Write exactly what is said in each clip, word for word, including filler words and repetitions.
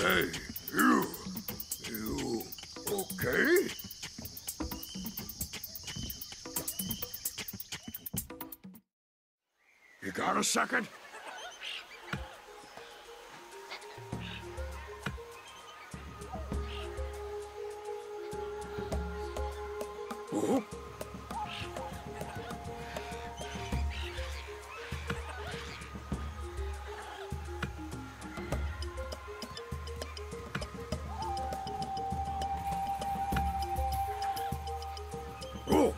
Hey, you. You okay? You got a second? Oh? Oh!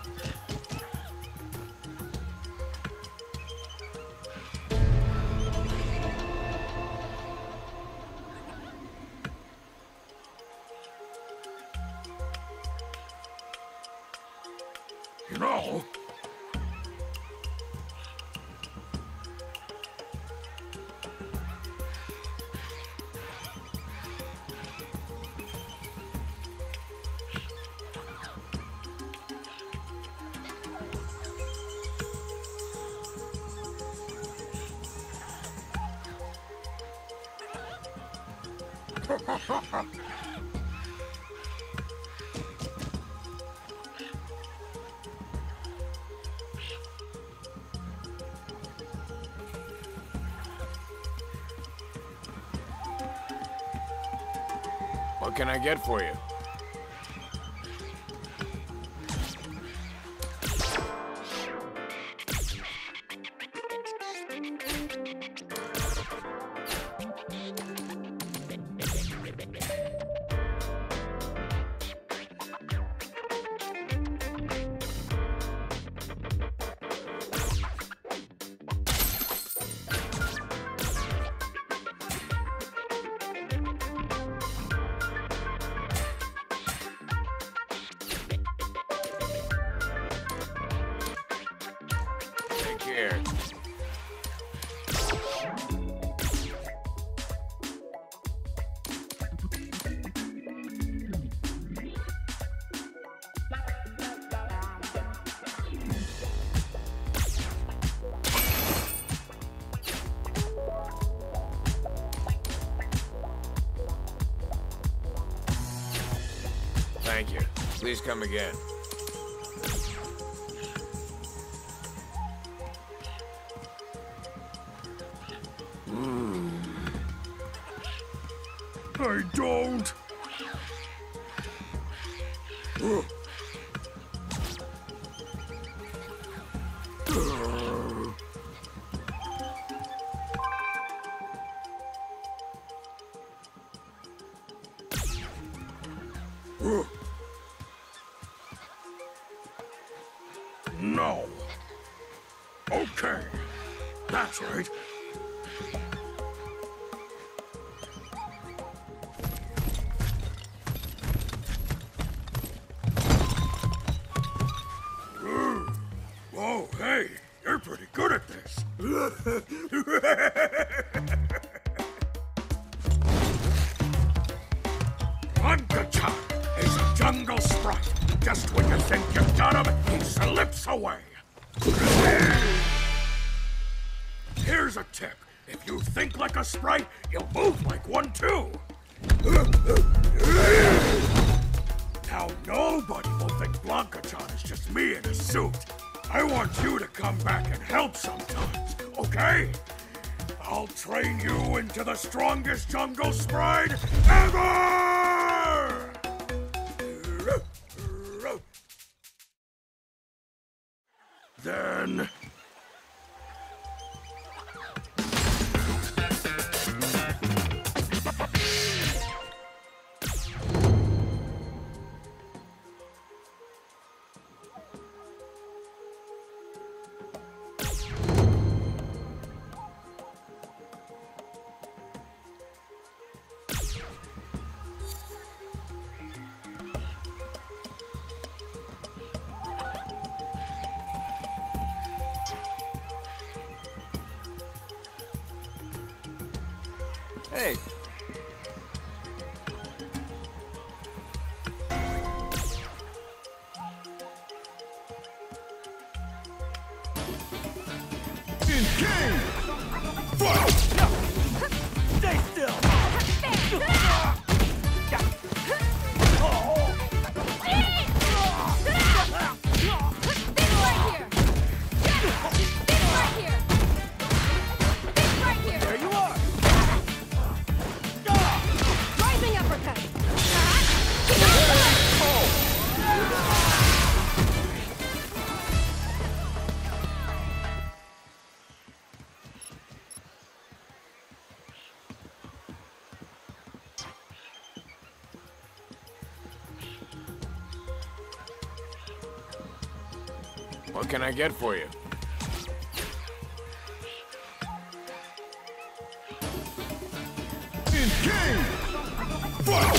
You know... What can I get for you? Take care. Thank you. Please come again. I don't. Ugh. Ugh. Ugh. No. Okay. That's right. Oh, hey, you're pretty good at this. Blanca-chan is a jungle sprite. Just when you think you've got him, he slips away. Here's a tip. If you think like a sprite, you'll move like one too. Now nobody will think Blanca-chan is just me in a suit. I want you to come back and help sometimes, okay? I'll train you into the strongest jungle sprite ever! Then... Hey. In game! Stay still! What can I get for you? In game! Fight!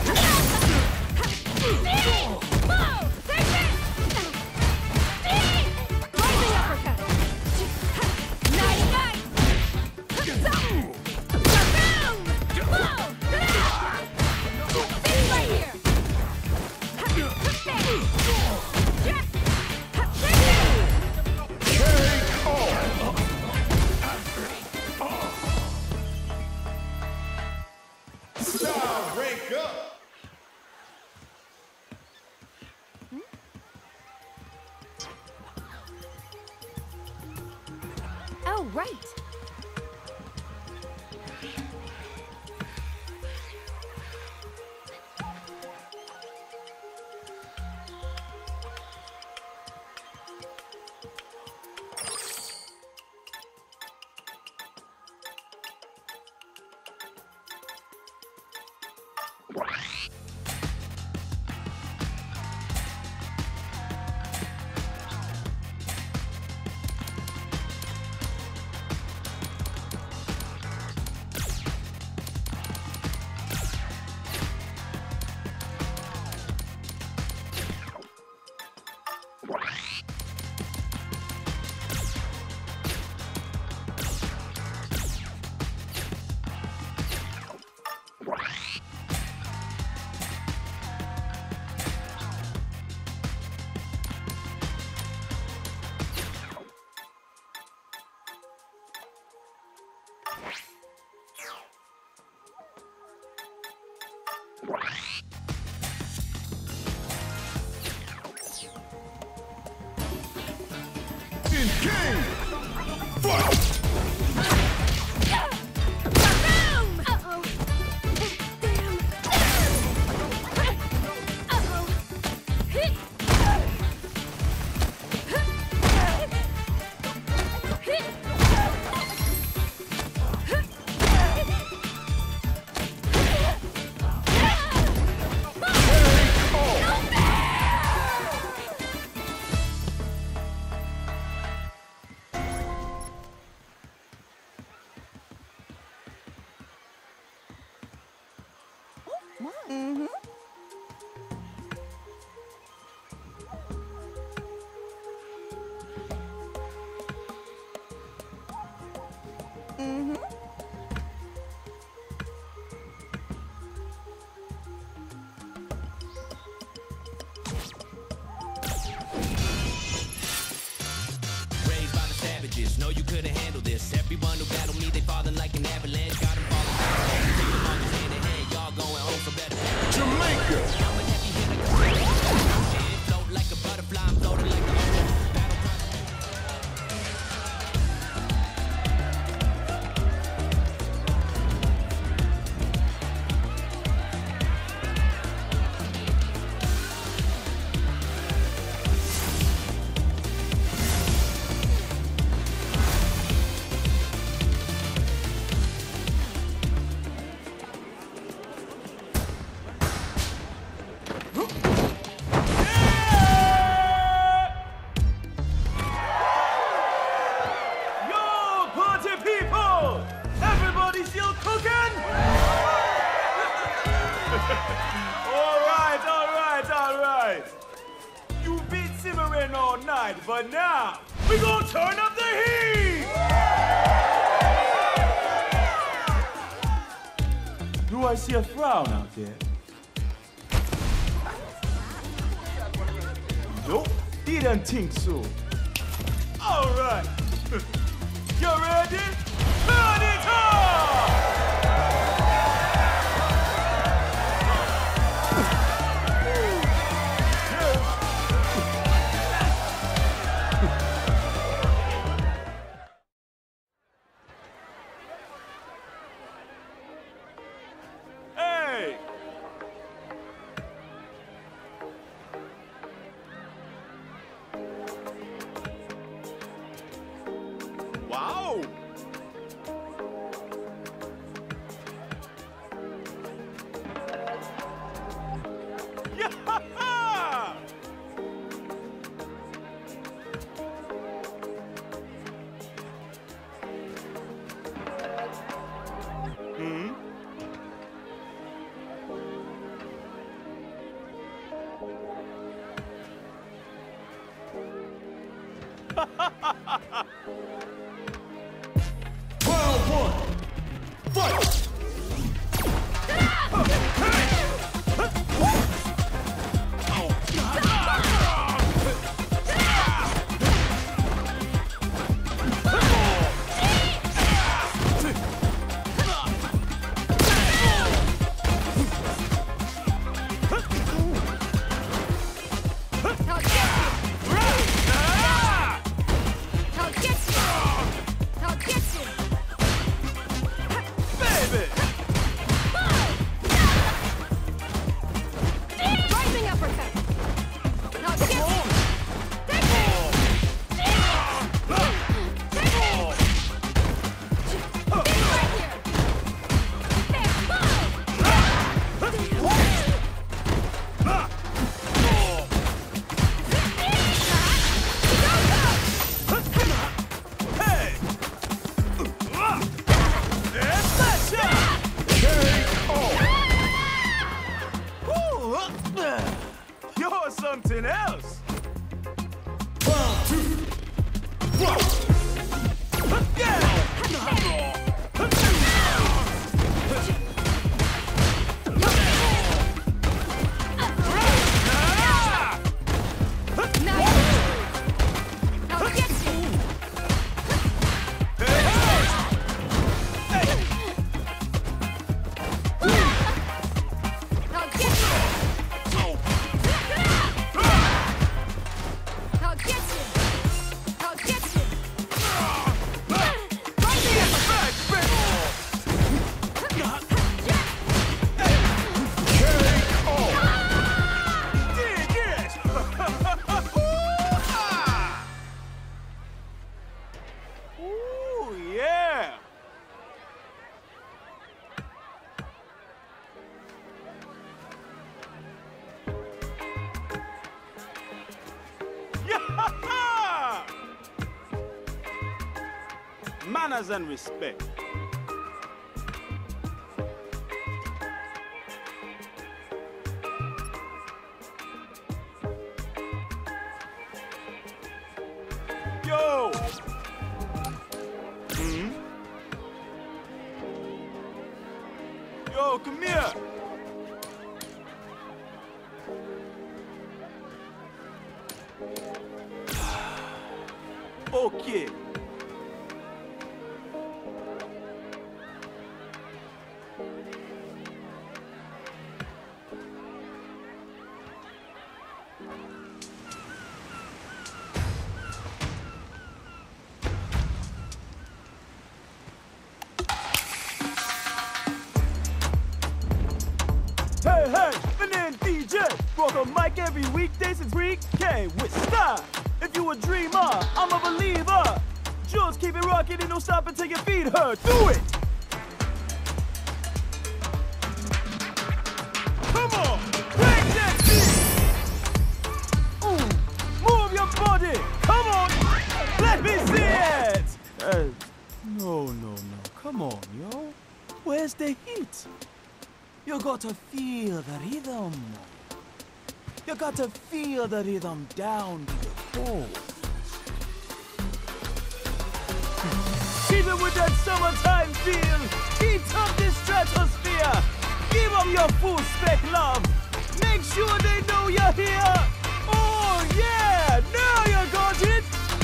Oh, right. In game! Fight! Mm-hmm. Mm-hmm. Raised by the savages, know you couldn't handle this. Everyone who battled me, they falling like an avalanche. Got 'em falling down. Take them all hand in hand, y'all going home for better. Jamaica! I'm a heavy hitter. Shit, float like a butterfly, I'm floating like a battle cry. Alright, alright, alright. You've been simmering all night, but now we gonna turn up the heat! Do I see a frown out there? Nope, didn't think so. Alright. You ready? Turn it up! Wow! Yeah! Round one. Fight! You're something else. Round two. Fight! Ooh, yeah. Yeah! Manners and respect. Yo! Hmm? Yo, come here! Okay. Hey, hey, my name's D J. Rock a mic every weekday since week K with style. If you a dreamer, I'm a believer. Just keep it rocking and don't stop until your feet hurt. Do it! Come on, break that beat! Ooh, move your body. Come on, let me see it. Uh, no, no, no. Come on, yo. Where's the heat? You got to feel the rhythm. You got to feel the rhythm down to the core. Keep it with that summertime feel. Heat up this stratosphere. Give them your full spec love. Make sure they know you're here. Oh yeah, now you got it.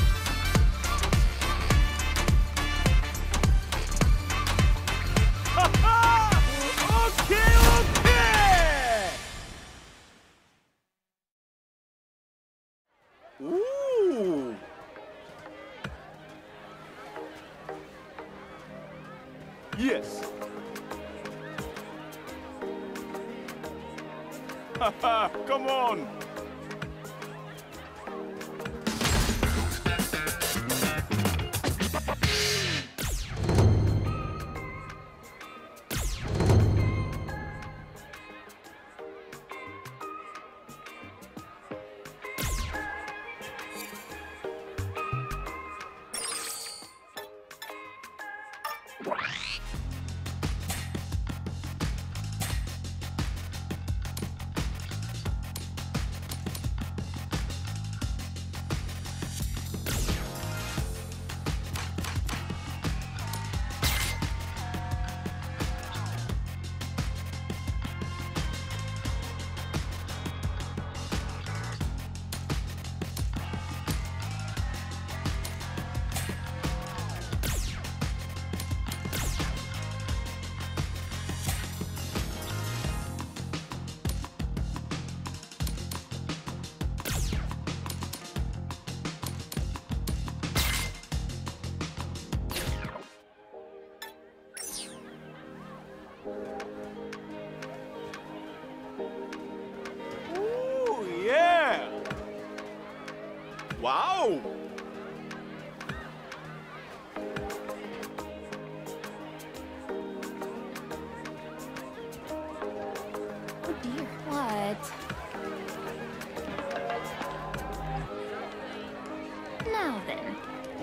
Ha ha! Okay, okay. Ooh. Yes. Haha, come on. Ooh, yeah! Wow! Oh dear, what? Now then.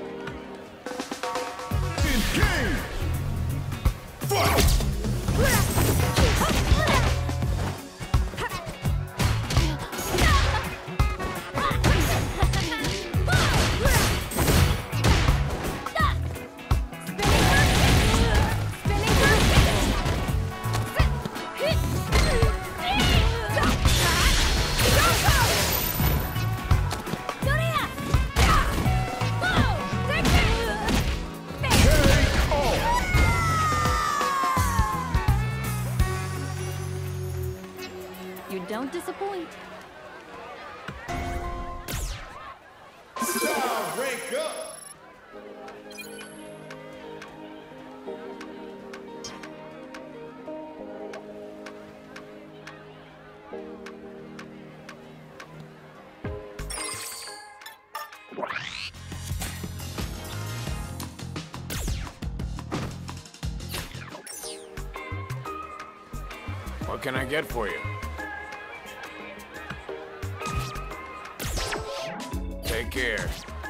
Engage! Fight! You don't disappoint. Style rank up! What can I get for you? Take care.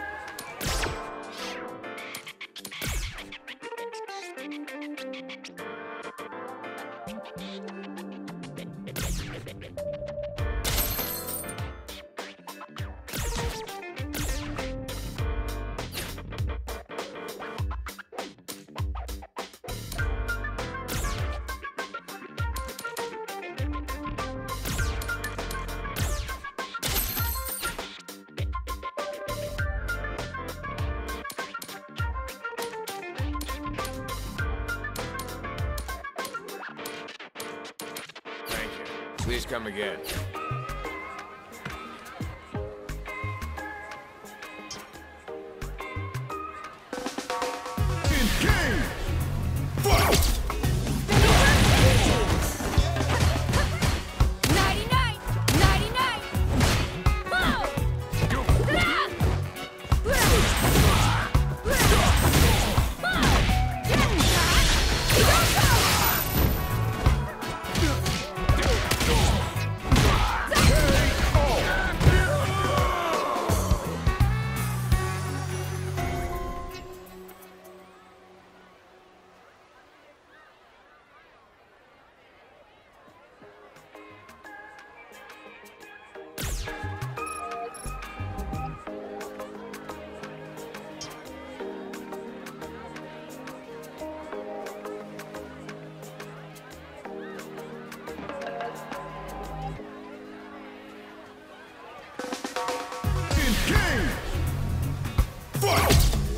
Thank you. Please come again. Engage! Fight! ninety-nine! ninety-nine! Engage! Fight!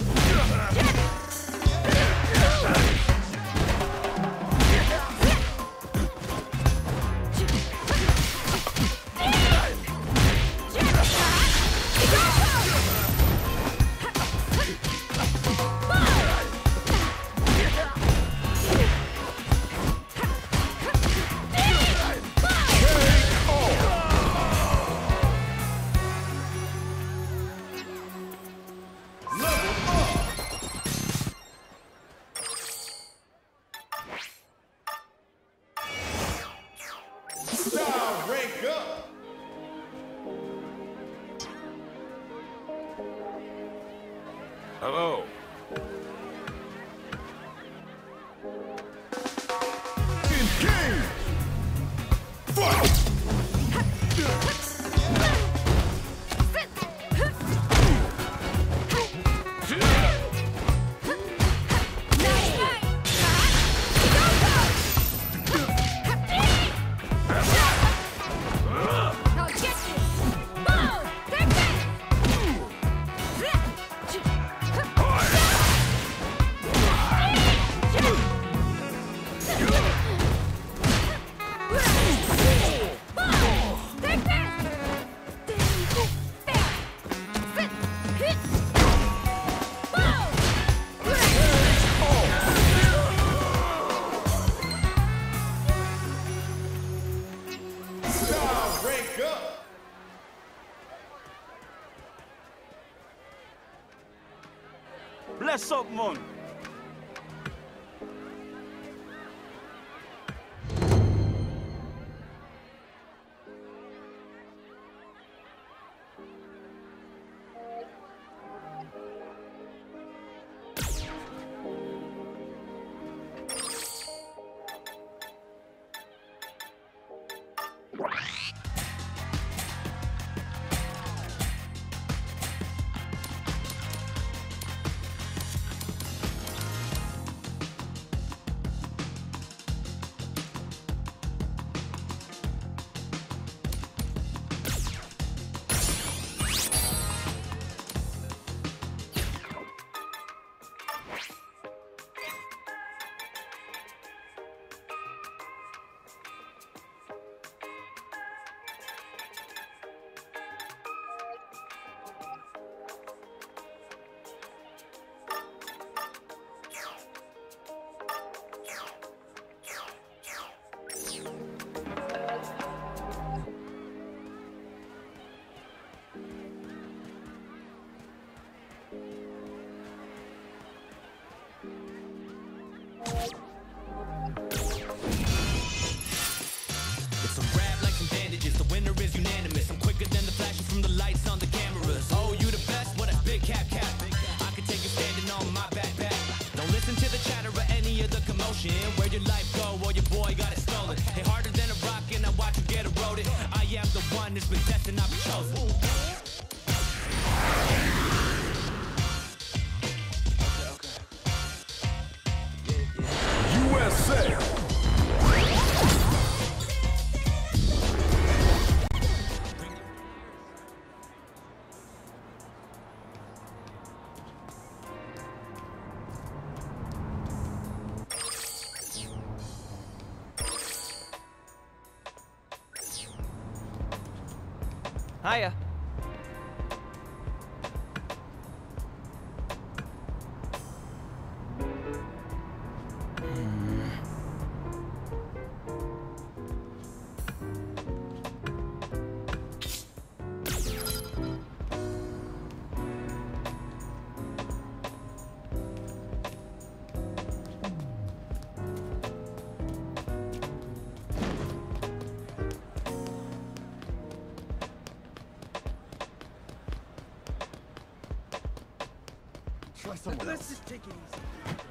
Style rank up! Hello. Engage! Fight! Let's suck, man. It's a rap like some bandages. The winner is unanimous. I'm quicker than the flashes from the lights on the cameras. Oh, you the best? What a big cap cap. I can take you standing on my backpack. Don't listen to the chatter or any of the commotion. Where your life go or your boy got it stolen. Hey, harder than a rock and I watch you get eroded. I am the one that's been destined, I've been chosen. U S A. Hiya. Try someone Let's else. just take it easy.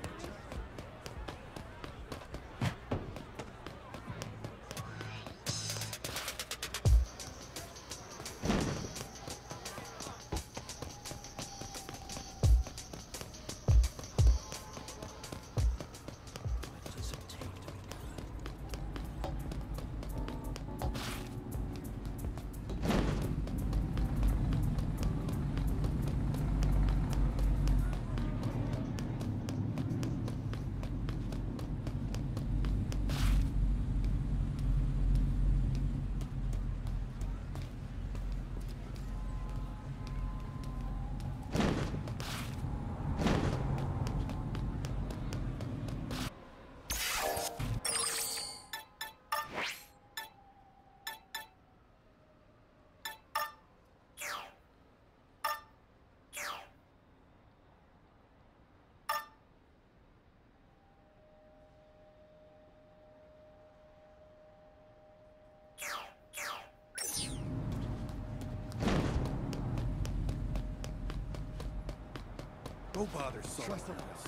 Go bother someone else.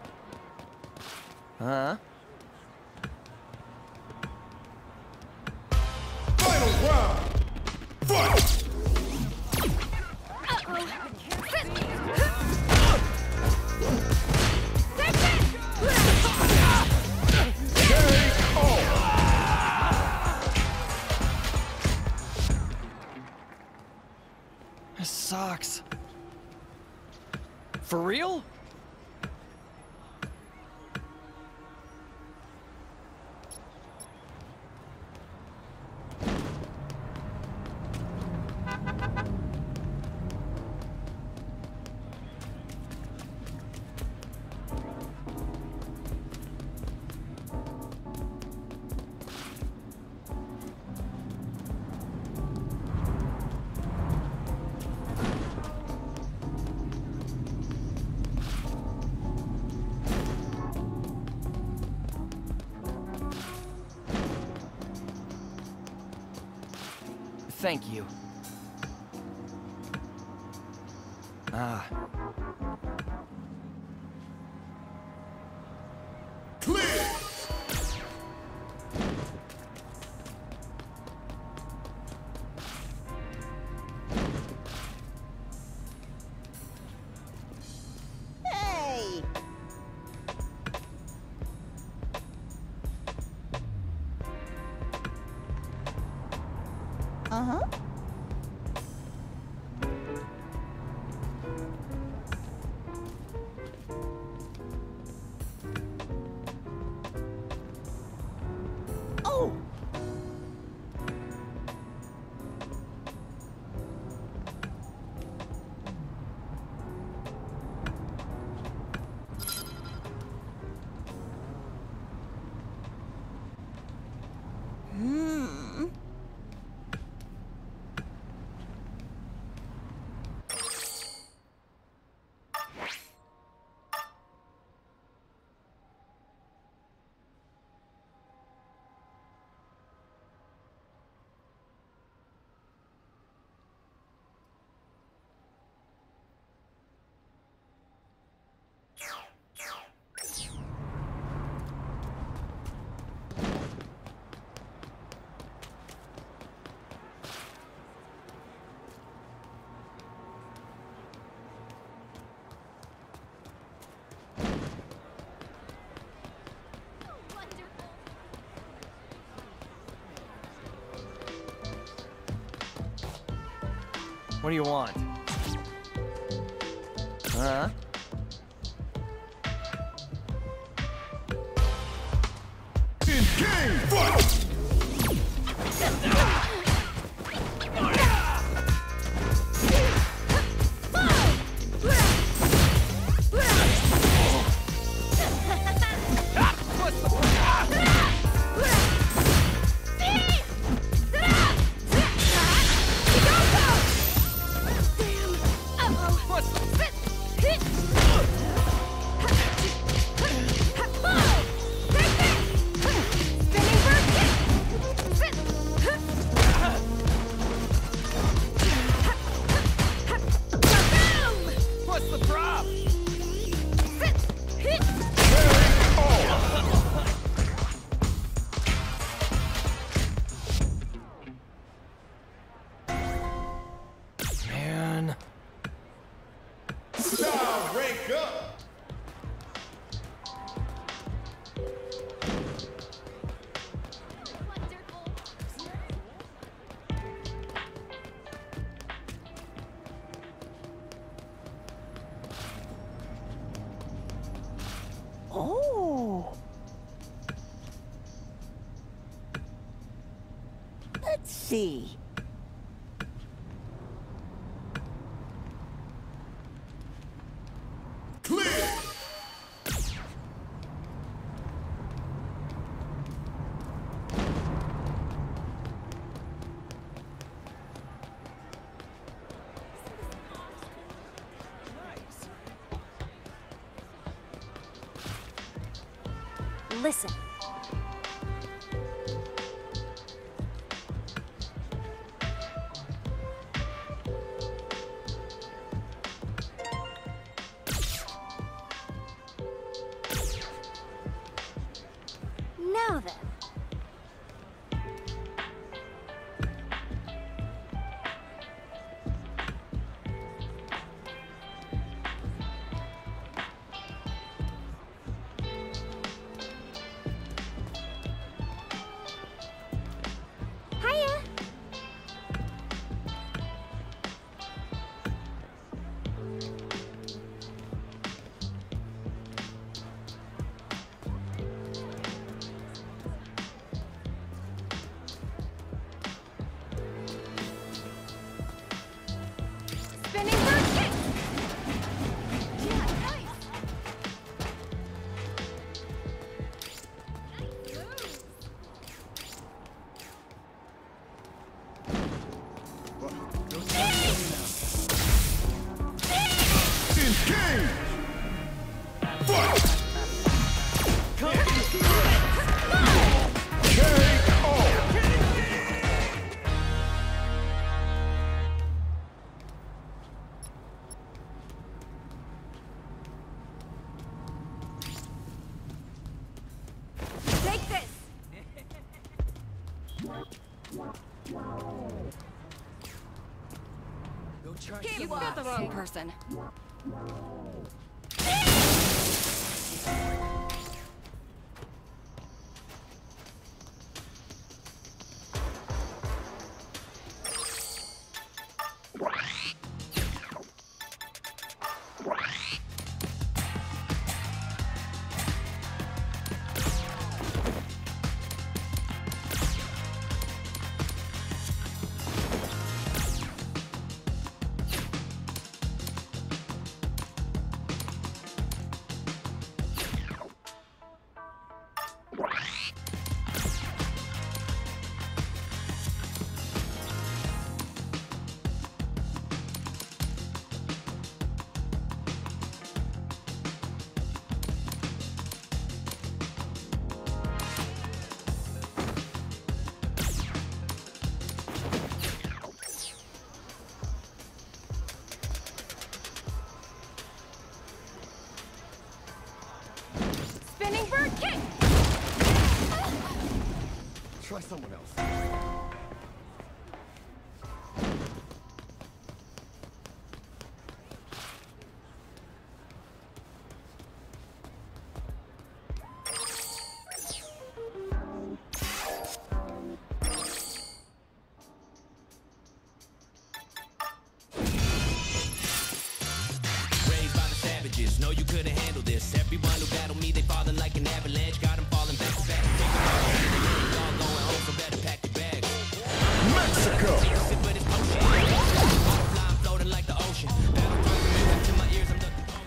Huh? Final round. Fight! This sucks. For real? Thank you. Ah. Clear! Hey! Uh-huh. Oh! Hmm. What do you want? Huh? In game, fight! Man. Style rank up! Oh. Let's see. Clear! Listen. Now then. Hiya. You got the wrong person. Spinning bird kick! Try someone else. Raised by the savages, know you couldn't handle this. Everyone who battled me, they falling like an avalanche. Got them falling back to back. Take them all, y'all going home, so better pack your bags. Mexico! Sip with his potion. Butterfly floating like the ocean. Battle cry music to my ears, I'm looking close.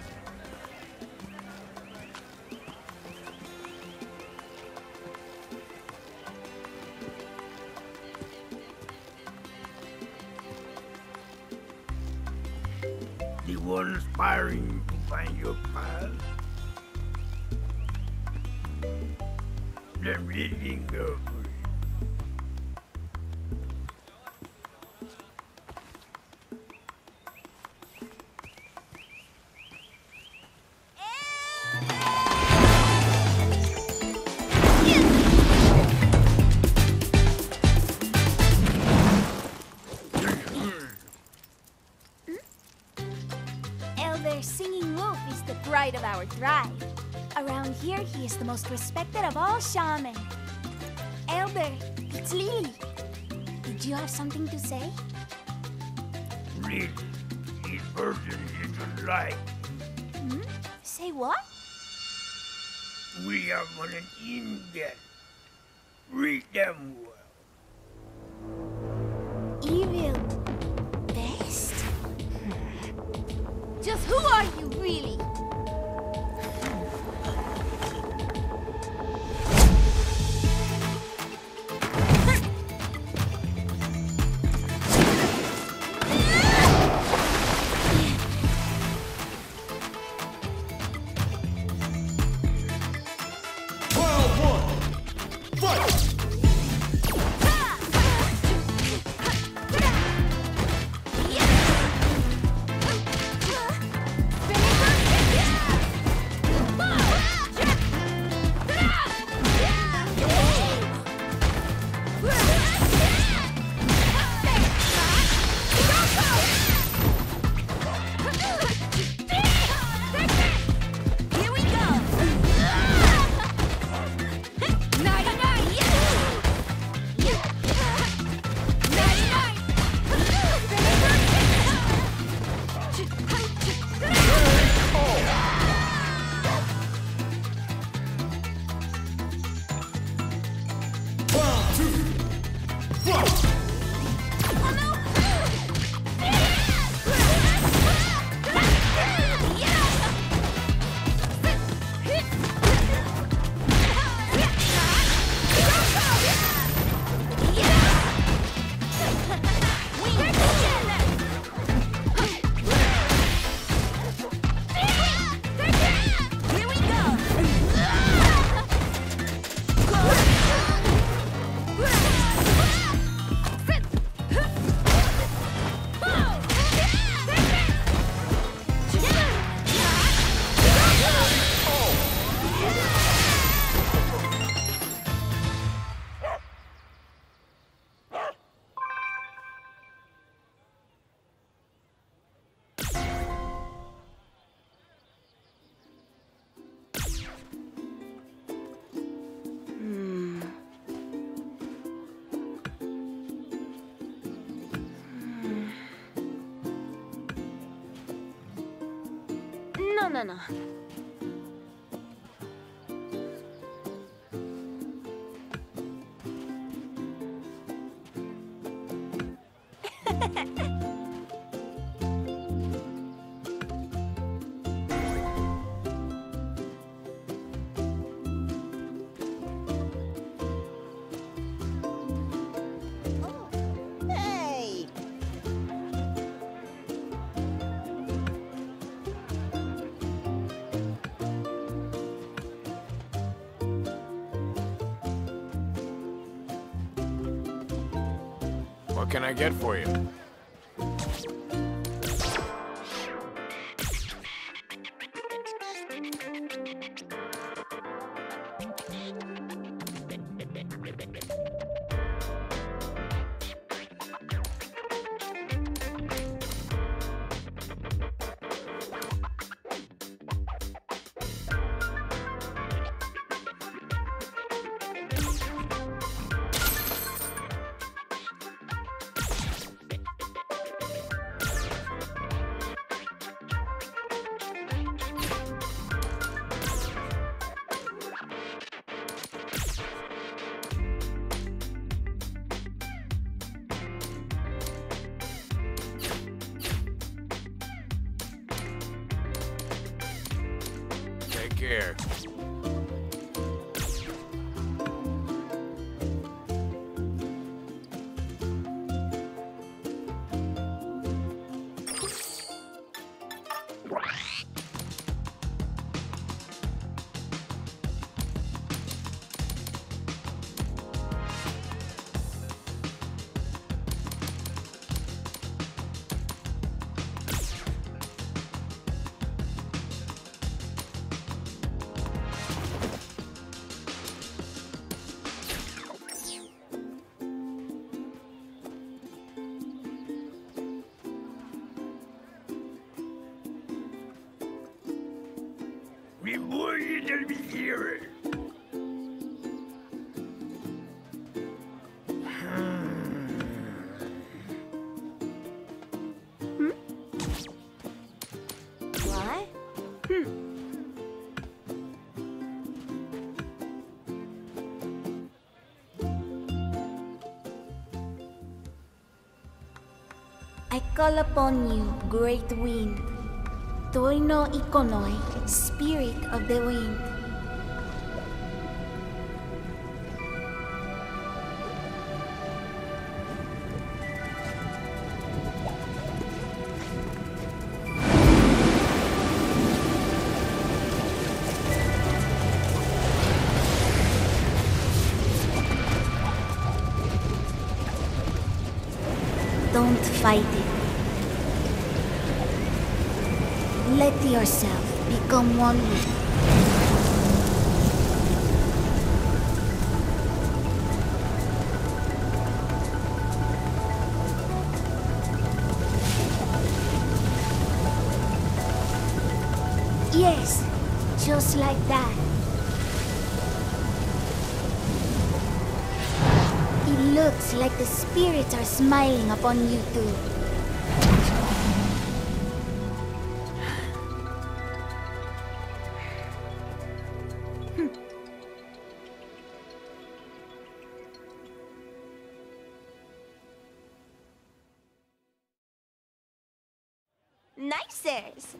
The one aspiring to find your path. Then letting go. Elder Singing Wolf is the pride of our tribe. Around here, he is the most respected of all shamans. Elder, it's Lily. Did you have something to say? Really, this person isn't like. Hmm? Say what? We have on an in-debt. Read them well. Evil best? Just who are you, really? Round one. Fight! Spinning bird kick! no, no. Hey! What can I get for you? Take care. Mi moglie del bicchiere. What? I call upon you, great wind. Toino Ikonoi, spirit of the wind. Don't fight it. Let yourself become one with it. Yes, just like that. It looks like the spirits are smiling upon you too. Nicers!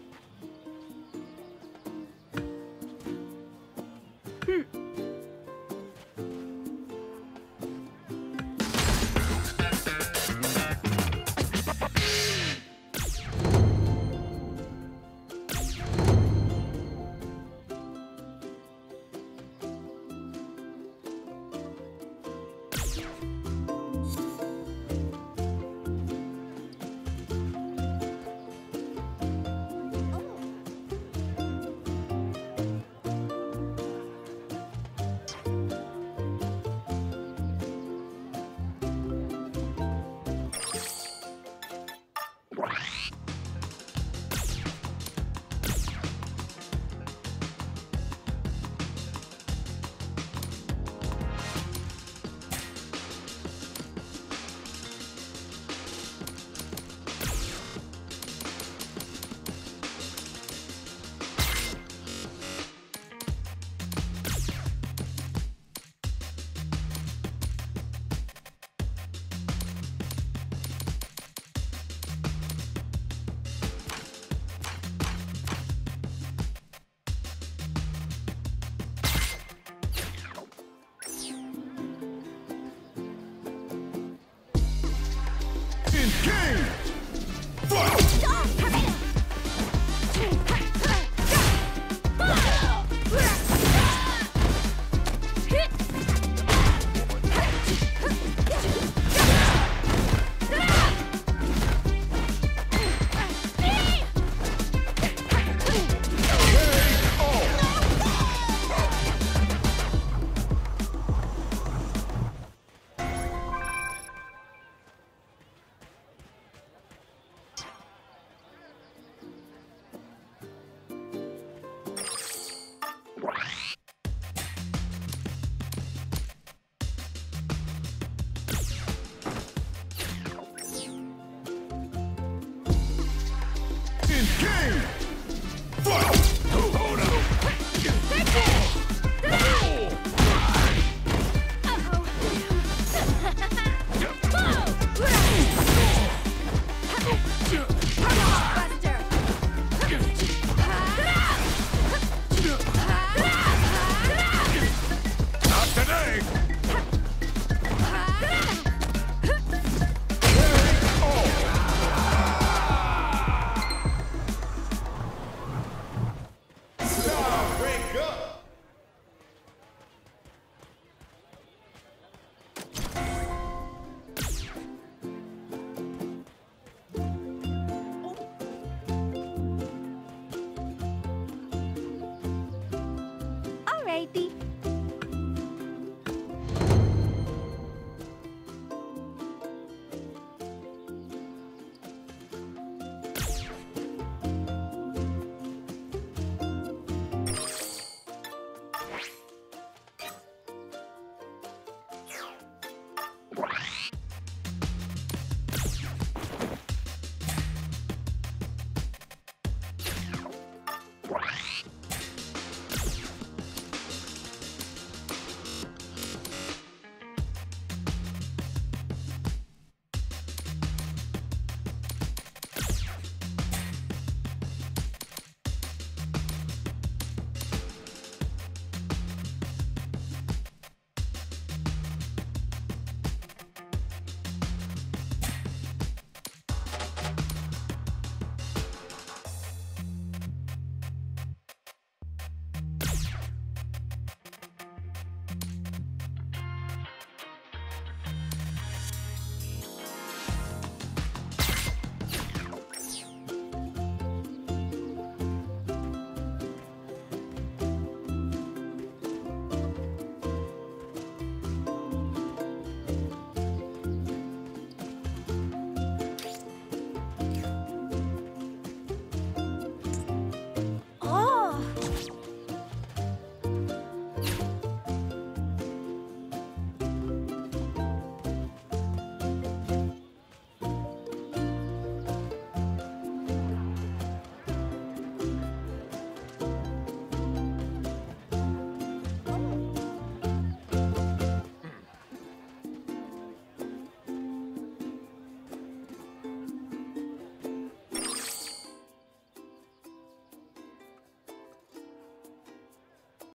In game! Fight! In game! Fight! Not today! Star break up! Alrighty. Right.